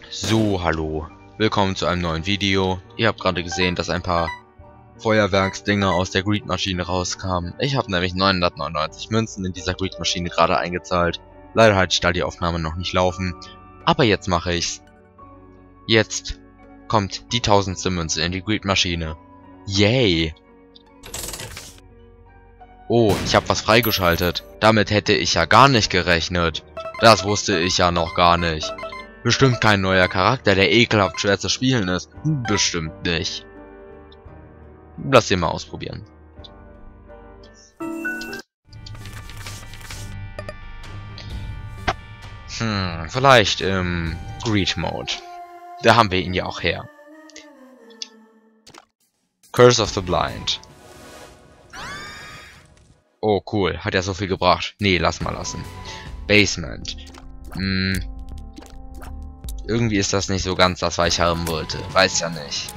So, hallo. Willkommen zu einem neuen Video. Ihr habt gerade gesehen, dass ein paar Feuerwerksdinger aus der Greed-Maschine rauskamen. Ich habe nämlich 999 Münzen in dieser Greed-Maschine gerade eingezahlt. Leider hatte ich da die Aufnahme noch nicht laufen. Aber jetzt mache ich's. Jetzt kommt die 1000. Münze in die Greed-Maschine. Yay! Oh, ich habe was freigeschaltet. Damit hätte ich ja gar nicht gerechnet. Das wusste ich ja noch gar nicht. Bestimmt kein neuer Charakter, der ekelhaft schwer zu spielen ist. Bestimmt nicht. Lass den mal ausprobieren. Vielleicht im Greed Mode. Da haben wir ihn ja auch her. Curse of the Blind. Oh, cool. Hat ja so viel gebracht. Nee, lass mal lassen. Basement. Irgendwie ist das nicht so ganz das, was ich haben wollte. Weiß ja nicht.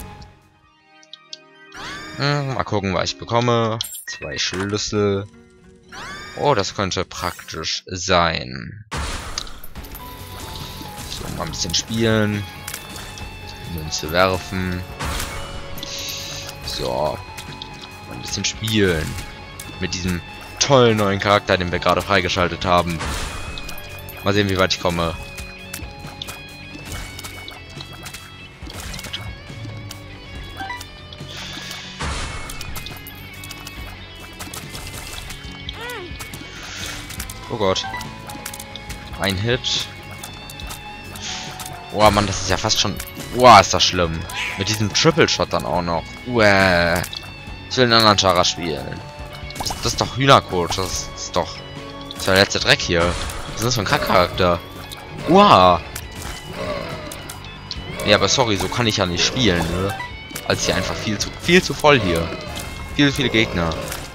Mal gucken, was ich bekomme. 2 Schlüssel. Oh, das könnte praktisch sein. So, mal ein bisschen spielen. Münze werfen. So. Mal ein bisschen spielen. Mit diesem tollen neuen Charakter, den wir gerade freigeschaltet haben. Mal sehen, wie weit ich komme. Oh Gott. Ein Hit. Oh Mann, das ist ja fast schon... Wow, ist das schlimm. Mit diesem Triple Shot dann auch noch. Uäh. Ich will einen anderen Chara spielen. Das ist doch Hühnercoach. Das ist doch... Das ist der letzte Dreck hier. Was ist das für ein Kackcharakter? Wow. Ja, aber sorry, so kann ich ja nicht spielen, ne? Als hier einfach viel zu voll hier. Viele Gegner.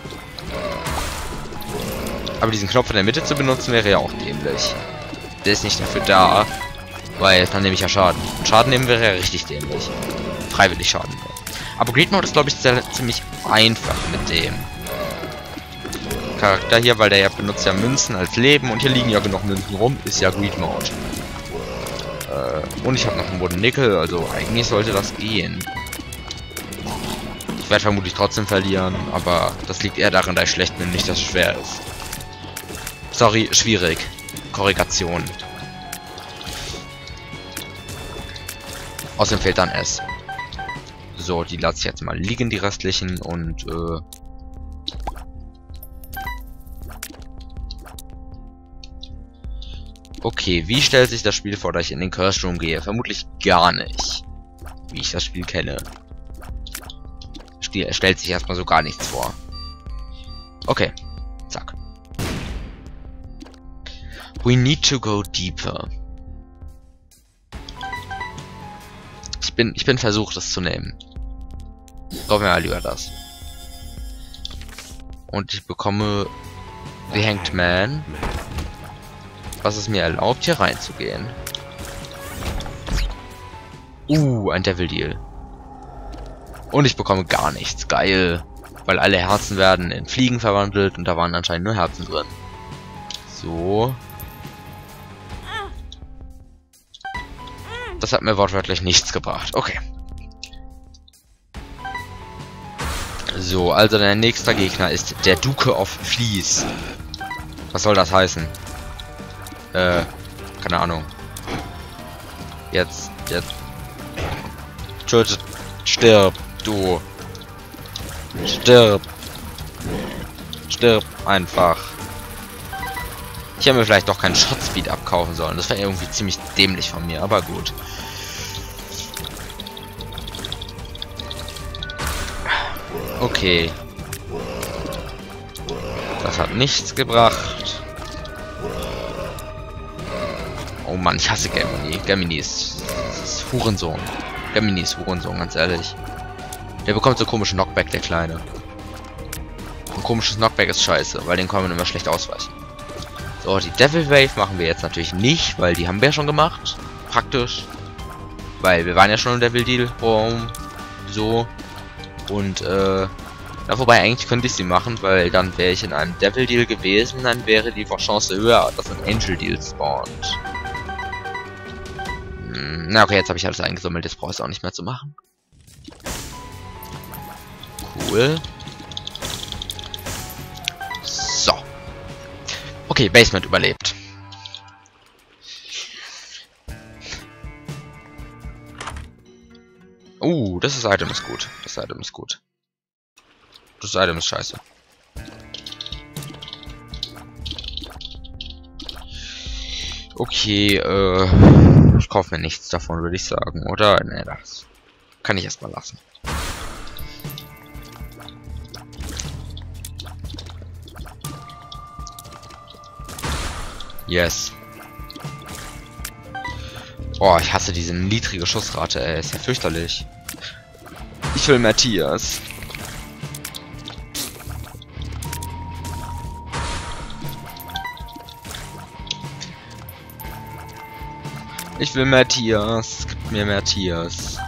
Aber diesen Knopf in der Mitte zu benutzen wäre ja auch dämlich. Der ist nicht dafür da, weil dann nehme ich ja Schaden. Und Schaden nehmen wäre ja richtig dämlich. Freiwillig Schaden nehmen. Aber Greed Mode ist, glaube ich, ziemlich einfach mit dem Charakter hier, weil der ja benutzt ja Münzen als Leben und hier liegen ja genug Münzen rum, ist ja Greed Mode. Und ich habe noch einen Wooden Nickel, also eigentlich sollte das gehen. Ich werde vermutlich trotzdem verlieren, aber das liegt eher daran, dass ich schlecht bin, nicht dass es schwer ist. Sorry, schwierig. Korrigation. Außerdem fehlt dann S. So, die lasse ich jetzt mal liegen, die restlichen, und okay, wie stellt sich das Spiel vor, dass ich in den Curse Room gehe? Vermutlich gar nicht. Wie ich das Spiel kenne. Stellt sich erstmal so gar nichts vor. Okay. Zack. We need to go deeper. Ich bin versucht, das zu nehmen. Brauchen wir mal lieber das. Und ich bekomme The Hanged Man, was es mir erlaubt, hier reinzugehen. Ein Devil Deal. Und ich bekomme gar nichts. Geil. Weil alle Herzen werden in Fliegen verwandelt und da waren anscheinend nur Herzen drin. So. Das hat mir wortwörtlich nichts gebracht. Okay. So, also der nächste Gegner ist der Duke of Fleece. Was soll das heißen? Keine Ahnung. Jetzt. Stirb, du. Stirb einfach. Ich hätte mir vielleicht doch keinen Shot Speed abkaufen sollen. Das wäre irgendwie ziemlich dämlich von mir, aber gut. Okay. Das hat nichts gebracht. Oh Mann, ich hasse Gemini. Gemini ist Hurensohn. Gemini ist Hurensohn, ganz ehrlich. Der bekommt so komische Knockback, der Kleine. Ein komisches Knockback ist scheiße, weil den kann man immer schlecht ausweichen. So, die Devil Wave machen wir jetzt natürlich nicht, weil die haben wir ja schon gemacht. Praktisch. Weil wir waren ja schon im Devil Deal. So. Und, wobei eigentlich könnte ich sie machen, weil dann wäre ich in einem Devil Deal gewesen, dann wäre die Chance höher, dass ein Angel Deal spawnt. Na okay, jetzt habe ich alles eingesammelt, jetzt brauche ich es auch nicht mehr zu machen. Cool. So. Okay, Basement überlebt. Das Item ist gut. Das Item ist gut. Das Item ist scheiße. Okay, ich kaufe mir nichts davon, würde ich sagen, oder? Ne, das kann ich erstmal lassen. Yes. Oh, ich hasse diese niedrige Schussrate, ey. Ist ja fürchterlich. Ich will Matthias. Ich will Matthias. Gib mir Matthias.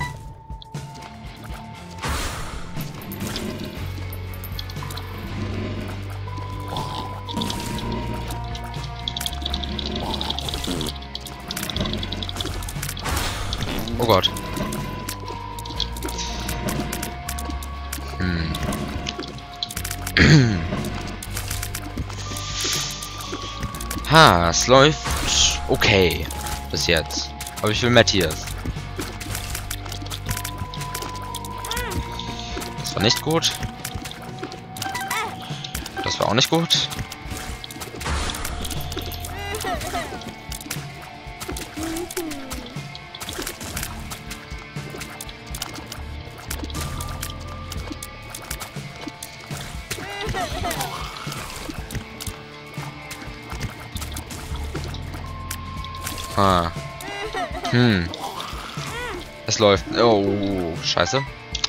Oh Gott. Ha, es läuft okay. Bis jetzt. Aber ich will Matthias. Das war nicht gut. Das war auch nicht gut. Ah. Es läuft. Oh, scheiße.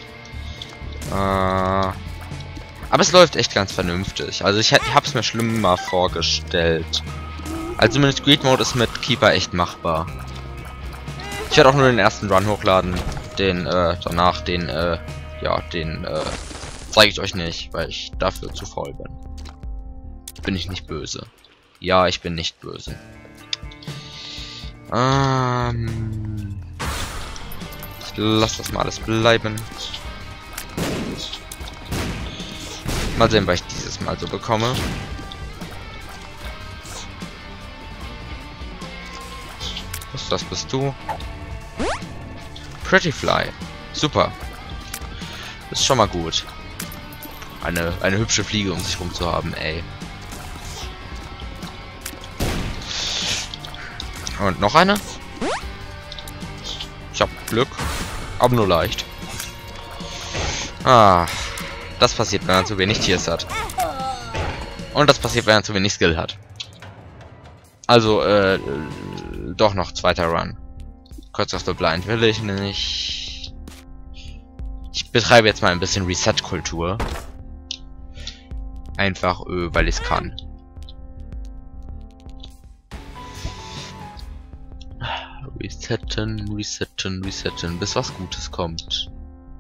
Aber es läuft echt ganz vernünftig. Also ich hab's mir schlimmer vorgestellt. Also zumindest Greed Mode ist mit Keeper echt machbar. Ich werde auch nur den ersten Run hochladen. Den, danach den, ja, den, zeige ich euch nicht, weil ich dafür zu faul bin. Bin ich nicht böse. Ja, ich bin nicht böse. Ich lass das mal alles bleiben. Mal sehen, was ich dieses Mal so bekomme. Das bist du. Pretty Fly. Super. Ist schon mal gut. Eine hübsche Fliege um sich rum zu haben, ey. Und noch eine. Ich hab Glück. Aber nur leicht. Ah. Das passiert, wenn man zu wenig Tiers hat. Und das passiert, wenn man zu wenig Skill hat. Also, doch noch zweiter Run. Curse of the Blind will ich nicht. Ich betreibe jetzt mal ein bisschen Reset-Kultur. Einfach, weil ich es kann. Resetten, resetten, resetten, bis was Gutes kommt.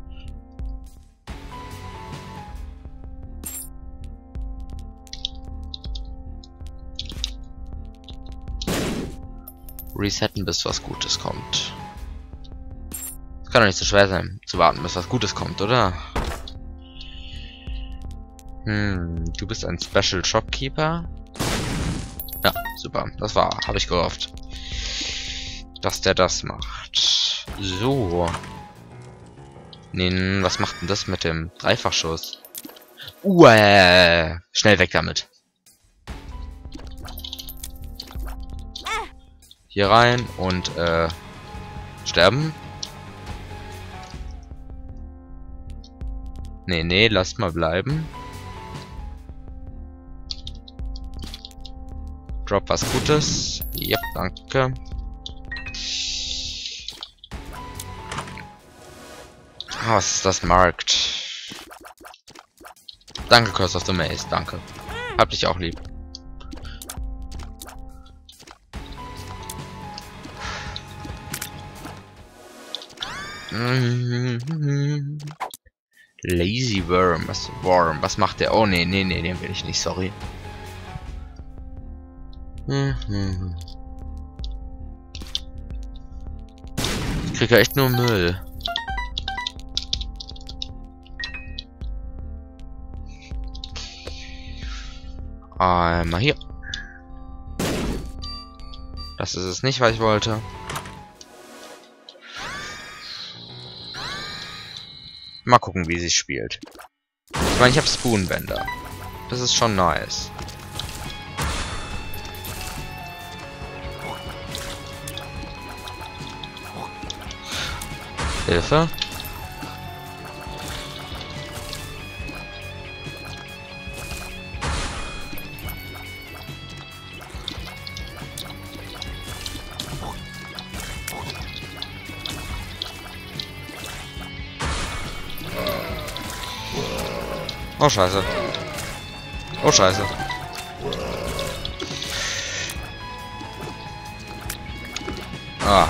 Resetten, bis was Gutes kommt. Es kann doch nicht so schwer sein, zu warten, bis was Gutes kommt, oder? Du bist ein Special Shopkeeper? Ja, super. Das habe ich gehofft. Dass der das macht. So. Nee, was macht denn das mit dem Dreifachschuss? Schnell weg damit. Hier rein und sterben. Nee, lasst mal bleiben. Drop was Gutes. Ja, danke. Ah, was ist das? Markt. Danke, Curse of the Maze. Danke. Hab dich auch lieb. Lazy Worm. Was macht der? Oh, nee, den will ich nicht. Sorry. krieg ja echt nur Müll. Einmal hier. Das ist es nicht, was ich wollte. Mal gucken, wie sie spielt. Ich meine, ich habe Spoonbender. Das ist schon nice. Hilfe. Oh scheiße. Oh scheiße. Ah.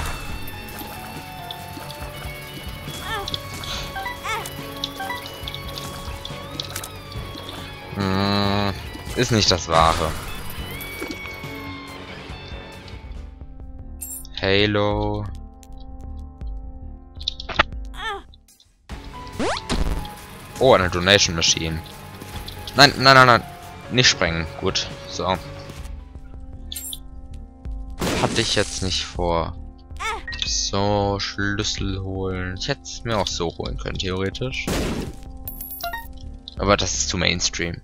Ist nicht das Wahre. Halo. Oh, eine Donation Machine. Nein, nein, nein, nein. Nicht sprengen. Gut. So. Hatte ich jetzt nicht vor. So, Schlüssel holen. Ich hätte es mir auch so holen können, theoretisch. Aber das ist zu Mainstream.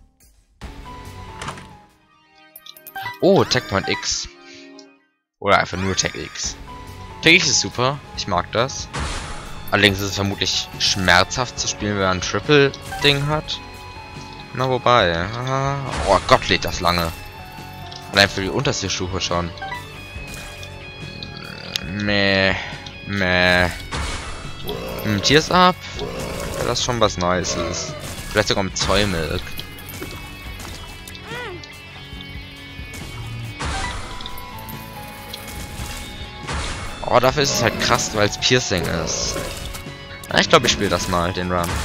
Oh, Techpoint X. Oder einfach nur Tech X. Tech X ist super. Ich mag das. Allerdings ist es vermutlich schmerzhaft zu spielen, wenn man ein Triple-Ding hat. Na, wobei. Oh Gott, lädt das lange. Allein für die unterste Stufe schon. Meh. Tears Up. Ja, das ist schon was Nices. Vielleicht sogar mit Zollmilk. Oh, dafür ist es halt krass, weil es Piercing ist. Ja, ich glaube, ich spiele das mal, den Run.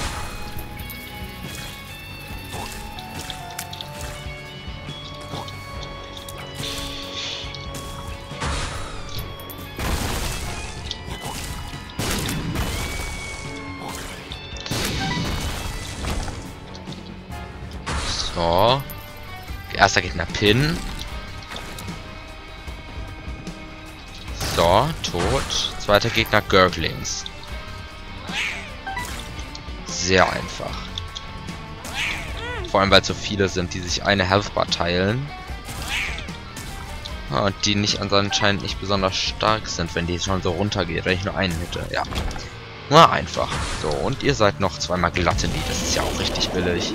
So. Erster Gegner Pin. So, tot. Zweiter Gegner Gurglings. Sehr einfach. Vor allem, weil es so viele sind, die sich eine Health Bar teilen. Und die nicht anscheinend nicht besonders stark sind, wenn die schon so runtergeht, wenn ich nur einen hätte. Ja. Nur einfach. So, und ihr seid noch zweimal Gluttony. Das ist ja auch richtig billig.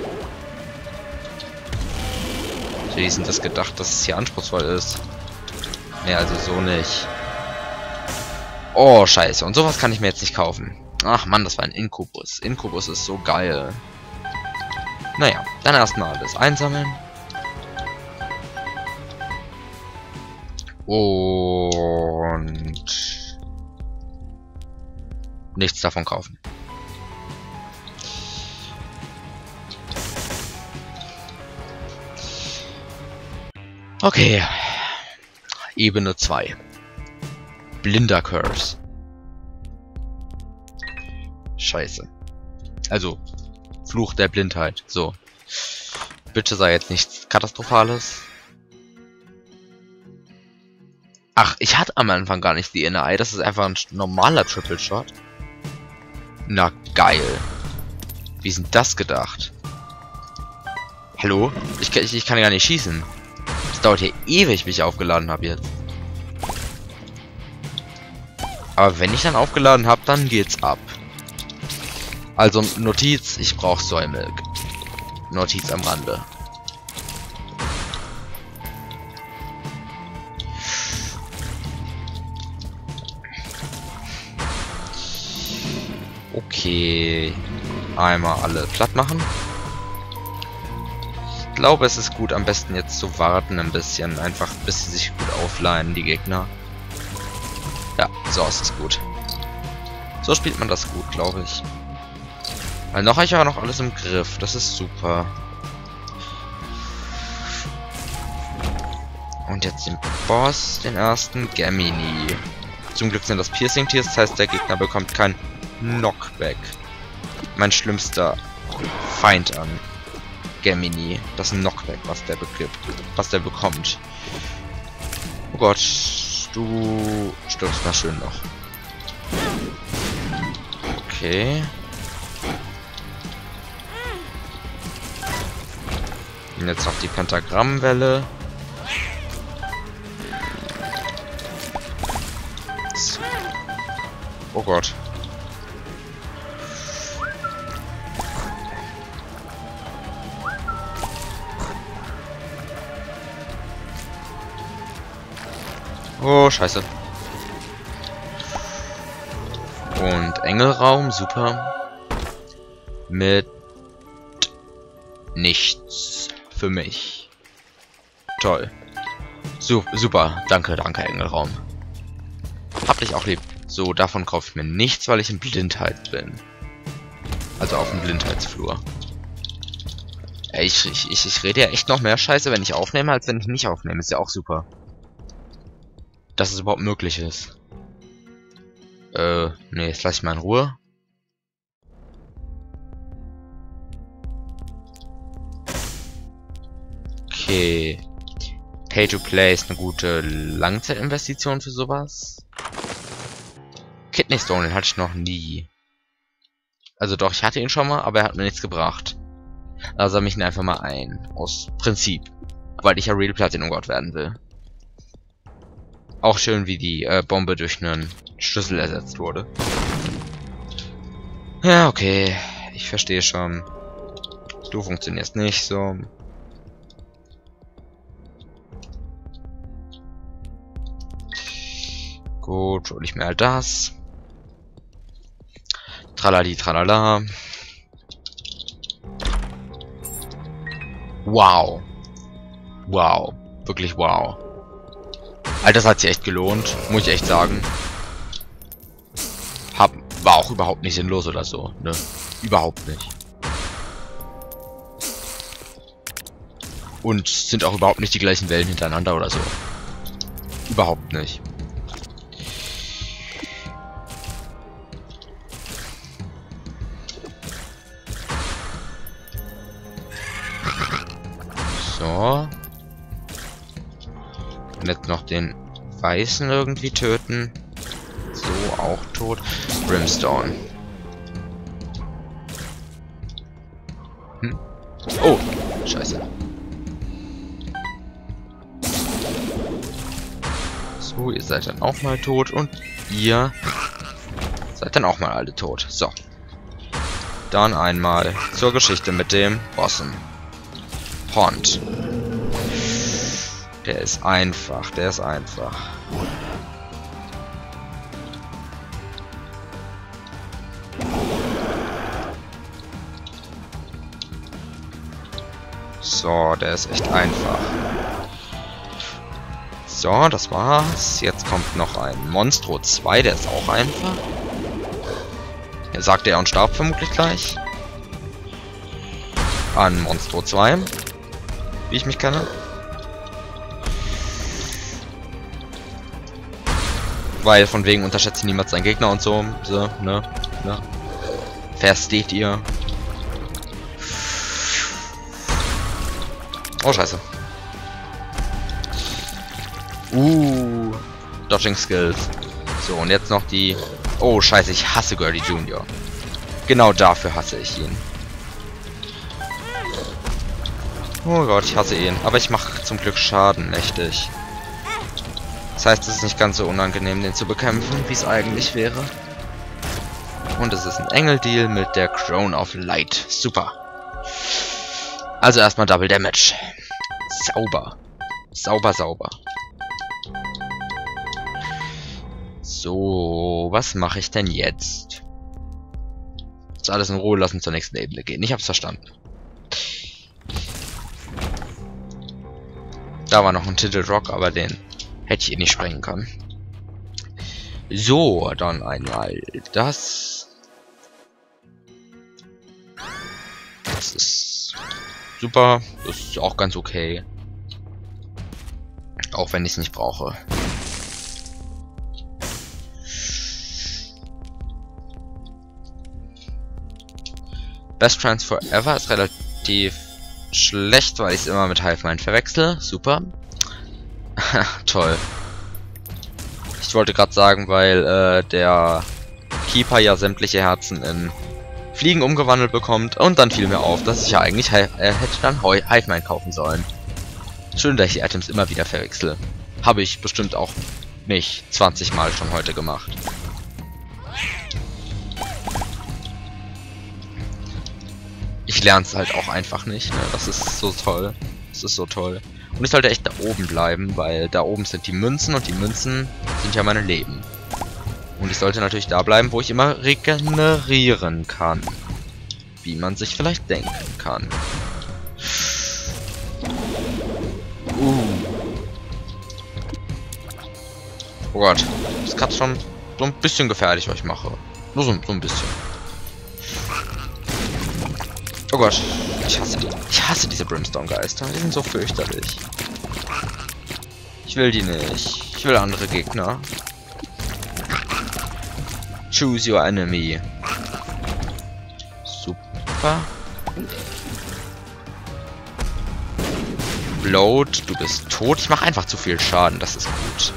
Wie sind das gedacht, dass es hier anspruchsvoll ist? Ne, also so nicht. Oh, scheiße. Und sowas kann ich mir jetzt nicht kaufen. Ach Mann, das war ein Inkubus. Inkubus ist so geil. Naja, dann erstmal alles einsammeln. Und nichts davon kaufen. Okay. Ebene 2. Blinder Curse. Scheiße. Also, Fluch der Blindheit. So. Bitte sei jetzt nichts Katastrophales. Ach, ich hatte am Anfang gar nicht die Inner Eye. Das ist einfach ein normaler Triple Shot. Na, geil. Wie ist denn das gedacht? Hallo? Ich kann gar nicht schießen. Das dauert hier ewig, bis ich aufgeladen habe jetzt. Aber wenn ich dann aufgeladen habe, dann geht's ab. Also Notiz, ich brauche Soymilk. Notiz am Rande. Okay. Einmal alle platt machen. Ich glaube, es ist gut, am besten jetzt zu warten ein bisschen. Einfach, bis sie sich gut aufleihen, die Gegner. Ja, so ist es gut. So spielt man das gut, glaube ich. Weil noch habe ich ja noch alles im Griff. Das ist super. Und jetzt den Boss, den ersten Gemini. Zum Glück sind das Piercing-Tiers, das heißt, der Gegner bekommt kein Knockback. Mein schlimmster Feind an Gemini. Das Knockback, was der bekommt. Oh Gott, du stirbst mal schön noch. Okay. Und jetzt noch die Pentagrammwelle. Oh Gott. Oh, scheiße. Und Engelraum, super. Mit nichts für mich. Toll. Super, danke, Engelraum. Hab dich auch lieb. So, davon kaufe ich mir nichts, weil ich in Blindheit bin. Also auf dem Blindheitsflur. Ey, ich rede ja echt noch mehr Scheiße, wenn ich aufnehme, als wenn ich nicht aufnehme. Ist ja auch super. Dass es überhaupt möglich ist. Nee, jetzt lasse ich mal in Ruhe. Okay. Pay to Play ist eine gute Langzeitinvestition für sowas. Kidney Stone, den hatte ich noch nie. Also doch, ich hatte ihn schon mal, aber er hat mir nichts gebracht. Also sammle ich ihn einfach mal ein. Aus Prinzip. Weil ich ja Real Platinum God werden will. Auch schön, wie die Bombe durch einen Schlüssel ersetzt wurde. Ja, okay. Ich verstehe schon. Du funktionierst nicht so. Gut, hol ich mir halt das. Tralali, tralala. Wow. Wow. Wirklich wow. Alter, das hat sich echt gelohnt. Muss ich echt sagen. War auch überhaupt nicht sinnlos oder so, ne? Überhaupt nicht. Und sind auch überhaupt nicht die gleichen Wellen hintereinander oder so. Überhaupt nicht. So. Und jetzt noch den Weißen irgendwie töten. So, auch tot. Brimstone. Oh, scheiße. So, ihr seid dann auch mal tot. Und ihr seid dann auch mal alle tot. So. Dann einmal zur Geschichte mit dem Bossen. Pond. Der ist einfach, der ist einfach. So, der ist echt einfach. So, das war's. Jetzt kommt noch ein Monstro 2, der ist auch einfach. Er sagte er und starb vermutlich gleich. An Monstro 2. Wie ich mich kenne. Weil von wegen unterschätzt niemand seinen Gegner und so. So, ne? Versteht ihr? Oh, scheiße. Dodging Skills. So, und jetzt noch die... Oh, scheiße, ich hasse Gurley Jr. Genau dafür hasse ich ihn. Oh Gott, ich hasse ihn. Aber ich mache zum Glück Schaden, mächtig. Das heißt, es ist nicht ganz so unangenehm, den zu bekämpfen, wie es eigentlich wäre. Und es ist ein Engeldeal mit der Crown of Light. Super. Also erstmal Double Damage. Sauber. Sauber, sauber. So, was mache ich denn jetzt? Jetzt alles in Ruhe lassen, zur nächsten Ebene gehen. Ich hab's verstanden. Da war noch ein Tittle Rock, aber den hätte ich eh nicht sprengen können. So, dann einmal das. Das ist super. Das ist auch ganz okay. Auch wenn ich es nicht brauche. Best Transfer Ever ist relativ schlecht, weil ich es immer mit Hive Mind verwechsel. Super. Toll. Ich wollte gerade sagen, weil der Keeper ja sämtliche Herzen in Fliegen umgewandelt bekommt. Und dann fiel mir auf, dass ich ja eigentlich hätte dann Hive Mind kaufen sollen. Schön, dass ich die Items immer wieder verwechsel. Habe ich bestimmt auch nicht 20 Mal schon heute gemacht. Ich lerne es halt auch einfach nicht, ne? Das ist so toll. Das ist so toll. Und ich sollte echt da oben bleiben, weil da oben sind die Münzen und die Münzen sind ja meine Leben. Und ich sollte natürlich da bleiben, wo ich immer regenerieren kann. Wie man sich vielleicht denken kann. Oh Gott, das ist gerade schon so ein bisschen gefährlich, was ich mache. Nur so ein bisschen. Oh Gott, ich hasse die. Ich hasse diese Brimstone-Geister. Die sind so fürchterlich. Ich will die nicht. Ich will andere Gegner. Choose your enemy. Super. Bloat, du bist tot. Ich mache einfach zu viel Schaden. Das ist gut.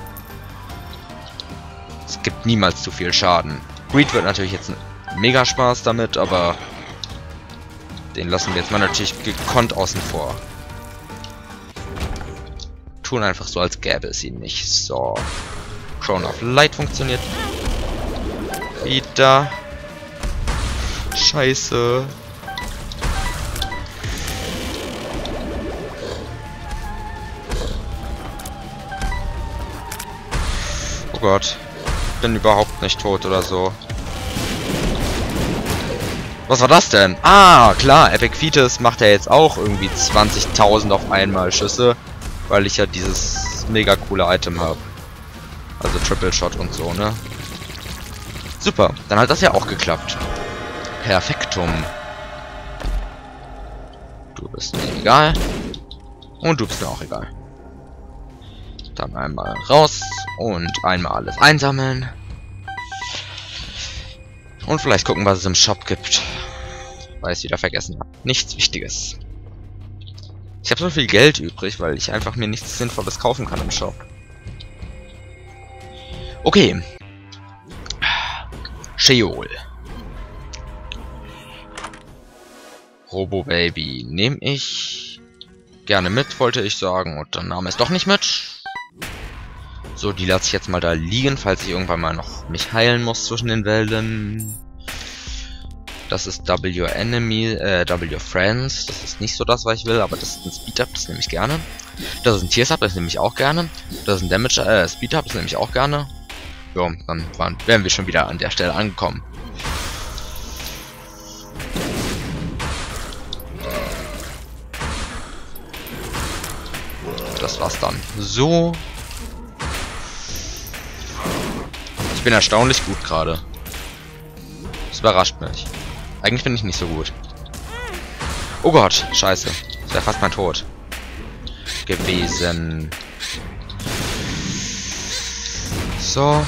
Es gibt niemals zu viel Schaden. Greed wird natürlich jetzt ein mega Spaß damit, aber den lassen wir jetzt mal natürlich gekonnt außen vor. Tun einfach so, als gäbe es ihn nicht. So. Crown of Light funktioniert. Wieder. Scheiße. Oh Gott. Ich bin überhaupt nicht tot oder so. Was war das denn? Ah, klar, Epic Fetus macht ja jetzt auch irgendwie 20.000 auf einmal Schüsse, weil ich ja dieses mega coole Item habe. Also Triple Shot und so, ne? Super, dann hat das ja auch geklappt. Perfektum. Du bist mir egal. Und du bist mir auch egal. Dann einmal raus und einmal alles einsammeln. Und vielleicht gucken, was es im Shop gibt. Weil ich es wieder vergessen habe. Nichts Wichtiges. Ich habe so viel Geld übrig, weil ich einfach mir nichts Sinnvolles kaufen kann im Shop. Okay. Sheol. Robo Baby nehme ich gerne mit, wollte ich sagen. Und dann nahm es doch nicht mit. So, die lasse ich jetzt mal da liegen, falls ich irgendwann mal noch mich heilen muss zwischen den Wellen. Das ist W Enemy, W Friends. Das ist nicht so das, was ich will, aber das ist ein Speed Up, das nehme ich gerne. Das ist ein Tears Up, das nehme ich auch gerne. Das ist ein Damage, Speed Up, das nehme ich auch gerne. Ja, dann wären wir schon wieder an der Stelle angekommen. Das war's dann. So. Ich bin erstaunlich gut gerade. Das überrascht mich. Eigentlich bin ich nicht so gut. Oh Gott, scheiße. Das wäre fast mein Tod gewesen. So.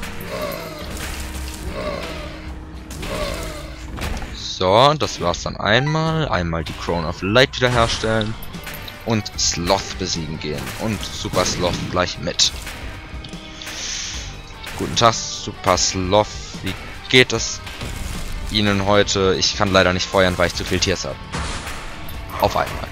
So, das war's dann einmal. Einmal die Crown of Light wiederherstellen. Und Sloth besiegen gehen. Und Super Sloth gleich mit. Guten Tag, Super Sloth. Wie geht es Ihnen heute? Ich kann leider nicht feuern, weil ich zu viel Tiers habe. Auf einmal.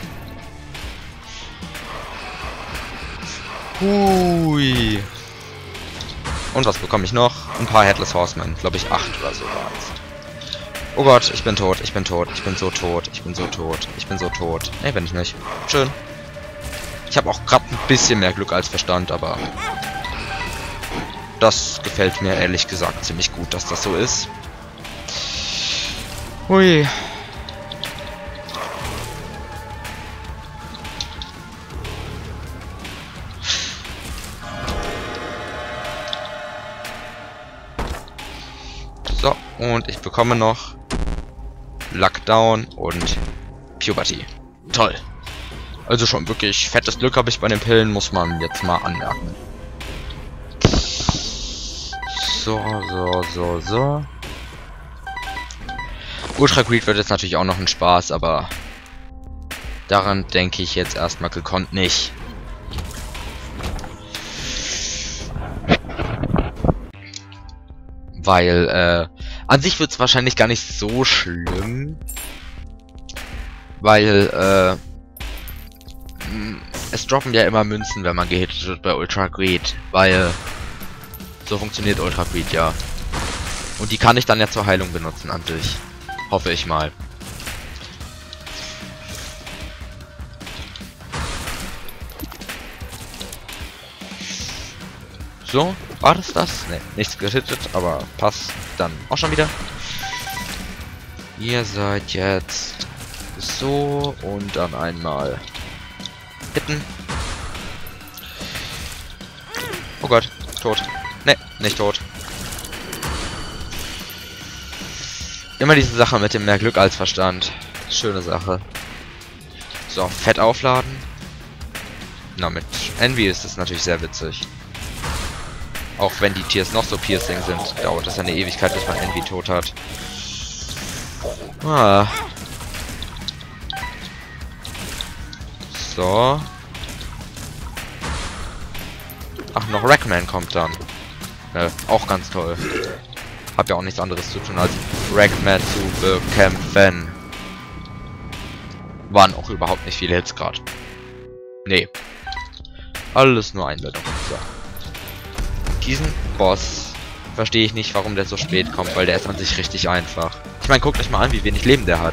Hui. Und was bekomme ich noch? Ein paar Headless Horsemen. Glaube ich 8 oder so war es. Oh Gott, ich bin tot, ich bin tot, ich bin so tot, ich bin so tot, ich bin so tot. Ne, bin ich nicht. Schön. Ich habe auch gerade ein bisschen mehr Glück als Verstand, aber das gefällt mir ehrlich gesagt ziemlich gut, dass das so ist. Hui. So, und ich bekomme noch Lockdown und Puberty. Toll. Also schon wirklich fettes Glück habe ich bei den Pillen, muss man jetzt mal anmerken. So. Ultra Greed wird jetzt natürlich auch noch ein Spaß, aber daran denke ich jetzt erstmal gekonnt nicht. Weil, an sich wird es wahrscheinlich gar nicht so schlimm. Weil, es droppen ja immer Münzen, wenn man gehittet wird bei Ultra Greed. Weil, so funktioniert Ultra Greed ja. Und die kann ich dann ja zur Heilung benutzen an sich. Hoffe ich mal. So, war das das? Ne, nichts gehittet, aber passt dann auch schon wieder. Ihr seid jetzt so und dann einmal hitten. Oh Gott, tot. Ne, nicht tot. Immer diese Sache mit dem mehr Glück als Verstand. Schöne Sache. So, Fett aufladen. Na, mit Envy ist das natürlich sehr witzig. Auch wenn die Tiers noch so piercing sind, dauert es eine Ewigkeit, bis man Envy tot hat. Ah. So. Ach, noch Ragman kommt dann. Auch ganz toll. Hab ja auch nichts anderes zu tun, als Ragman zu bekämpfen. Waren auch überhaupt nicht viele Hits gerade. Nee. Alles nur Einbildung. So. Diesen Boss verstehe ich nicht, warum der so spät kommt, weil der ist an sich richtig einfach. Ich meine, guckt euch mal an, wie wenig Leben der hat.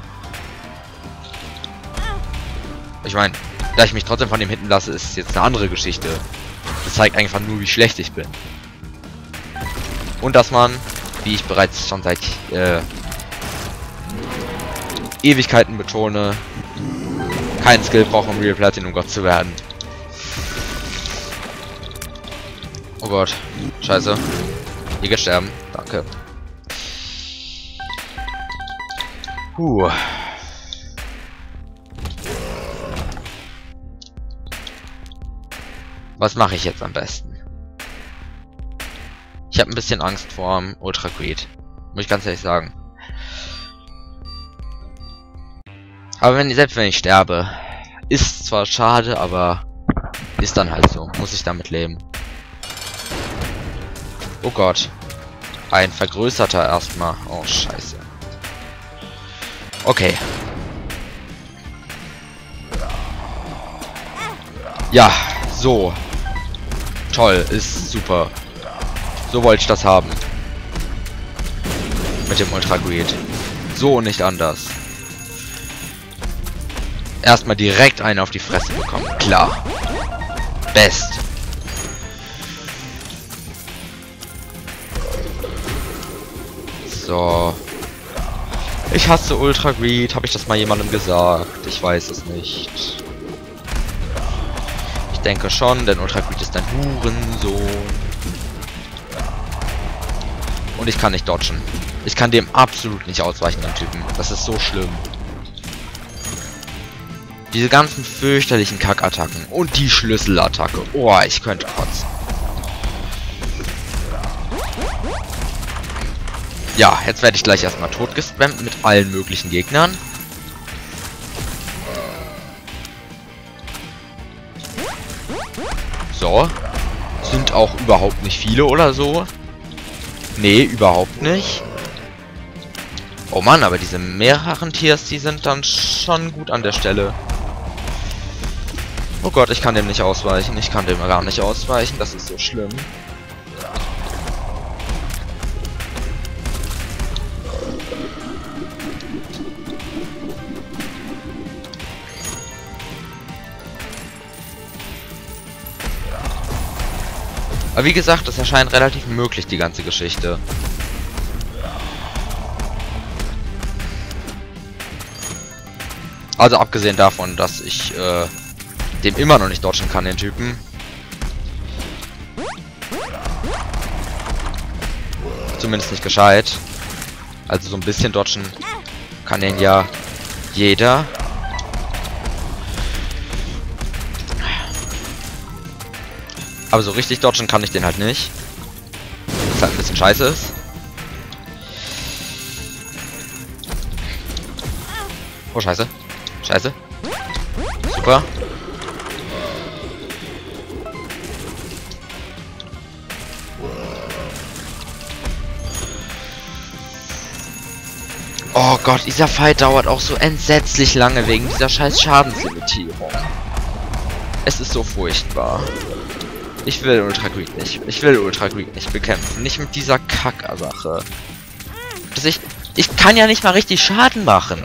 Ich meine, da ich mich trotzdem von ihm hitten lasse, ist jetzt eine andere Geschichte. Das zeigt einfach nur, wie schlecht ich bin. Und dass man, wie ich bereits schon seit Ewigkeiten betone, keinen Skill braucht, um Real Platinum Gott zu werden. Oh Gott, scheiße. Hier gesterben. Danke. Was mache ich jetzt am besten? Ich habe ein bisschen Angst vor dem Ultra Greed. Muss ich ganz ehrlich sagen. Aber selbst wenn ich sterbe, ist zwar schade, aber ist dann halt so. Muss ich damit leben. Oh Gott. Ein vergrößerter erstmal. Oh, scheiße. Okay. Ja, so. Toll, ist super. So wollte ich das haben. Mit dem Ultra Greed. So und nicht anders. Erstmal direkt einen auf die Fresse bekommen. Klar. Best. So. Ich hasse Ultra Greed. Habe ich das mal jemandem gesagt? Ich weiß es nicht. Ich denke schon, denn Ultra Greed ist ein Hurensohn. Und ich kann nicht dodgen. Ich kann dem absolut nicht ausweichen, den Typen. Das ist so schlimm. Diese ganzen fürchterlichen Kackattacken. Und die Schlüsselattacke. Oh, ich könnte kotzen. Ja, jetzt werde ich gleich erstmal totgespammt mit allen möglichen Gegnern. So. Sind auch überhaupt nicht viele oder so. Nee, überhaupt nicht. Oh Mann, aber diese mehreren Tiers, die sind dann schon gut an der Stelle. Oh Gott, ich kann dem nicht ausweichen. Ich kann dem gar nicht ausweichen. Das ist so schlimm. Aber wie gesagt, es erscheint relativ möglich, die ganze Geschichte. Also abgesehen davon, dass ich dem immer noch nicht dodgen kann, den Typen. Zumindest nicht gescheit. Also so ein bisschen dodgen kann den ja jeder. Aber so richtig dodgen kann ich den halt nicht. Was halt ein bisschen scheiße ist. Oh, scheiße. Scheiße. Super. Oh Gott, dieser Fight dauert auch so entsetzlich lange wegen dieser scheiß Schadenslimitierung. Es ist so furchtbar. Ich will Ultra Greed nicht. Ich will Ultra Greed nicht bekämpfen. Nicht mit dieser Kack-Sache. Ich kann ja nicht mal richtig Schaden machen.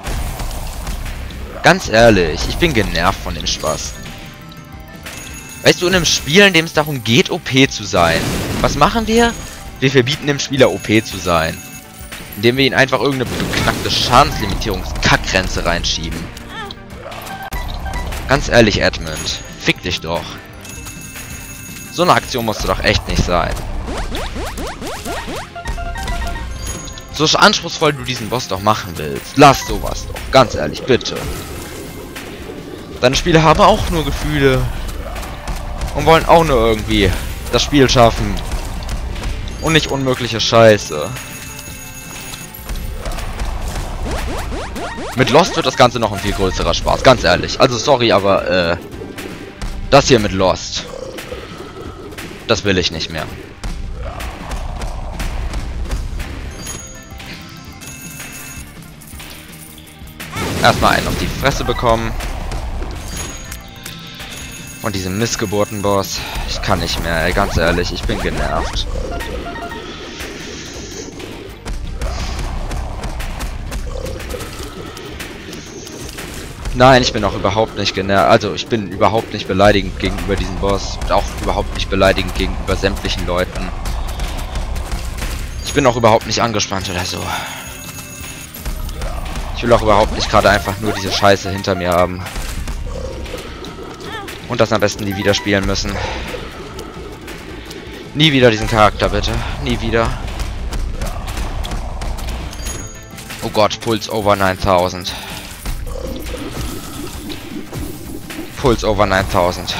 Ganz ehrlich, ich bin genervt von dem Spaß. Weißt du, in einem Spiel, in dem es darum geht, OP zu sein, was machen wir? Wir verbieten dem Spieler OP zu sein. Indem wir ihn einfach irgendeine beknackte Schadenslimitierungs-Kackgrenze reinschieben. Ganz ehrlich, Edmund, fick dich doch. So eine Aktion musst du doch echt nicht sein. So anspruchsvoll du diesen Boss doch machen willst, lass sowas doch, ganz ehrlich, bitte. Deine Spieler haben auch nur Gefühle. Und wollen auch nur irgendwie das Spiel schaffen. Und nicht unmögliche Scheiße. Mit Lost wird das Ganze noch ein viel größerer Spaß, ganz ehrlich. Also sorry, aber das hier mit Lost, das will ich nicht mehr. Erstmal einen auf die Fresse bekommen. Von diesem Missgeburten-Boss. Ich kann nicht mehr, ey, ganz ehrlich, ich bin genervt. Nein, ich bin auch überhaupt nicht genervt. Also, ich bin überhaupt nicht beleidigend gegenüber diesem Boss. Und auch überhaupt nicht beleidigend gegenüber sämtlichen Leuten. Ich bin auch überhaupt nicht angespannt oder so. Ich will auch überhaupt nicht gerade einfach nur diese Scheiße hinter mir haben. Und das am besten nie wieder spielen müssen. Nie wieder diesen Charakter, bitte. Nie wieder. Oh Gott, Puls over 9000. Puls over 9000.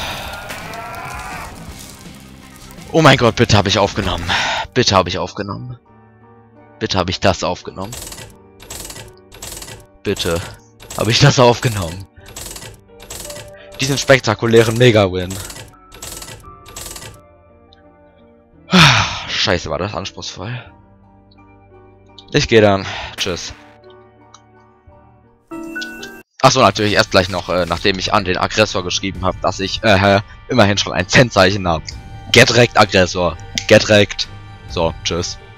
Oh mein Gott, bitte habe ich aufgenommen. Bitte habe ich aufgenommen. Bitte habe ich das aufgenommen. Bitte habe ich das aufgenommen. Diesen spektakulären Mega-Win. Scheiße, war das anspruchsvoll. Ich gehe dann. Tschüss. Achso, natürlich erst gleich noch, nachdem ich an den Aggressor geschrieben habe, dass ich immerhin schon ein Zen-Zeichen habe. Get wrecked, Aggressor. Get wrecked. So, tschüss.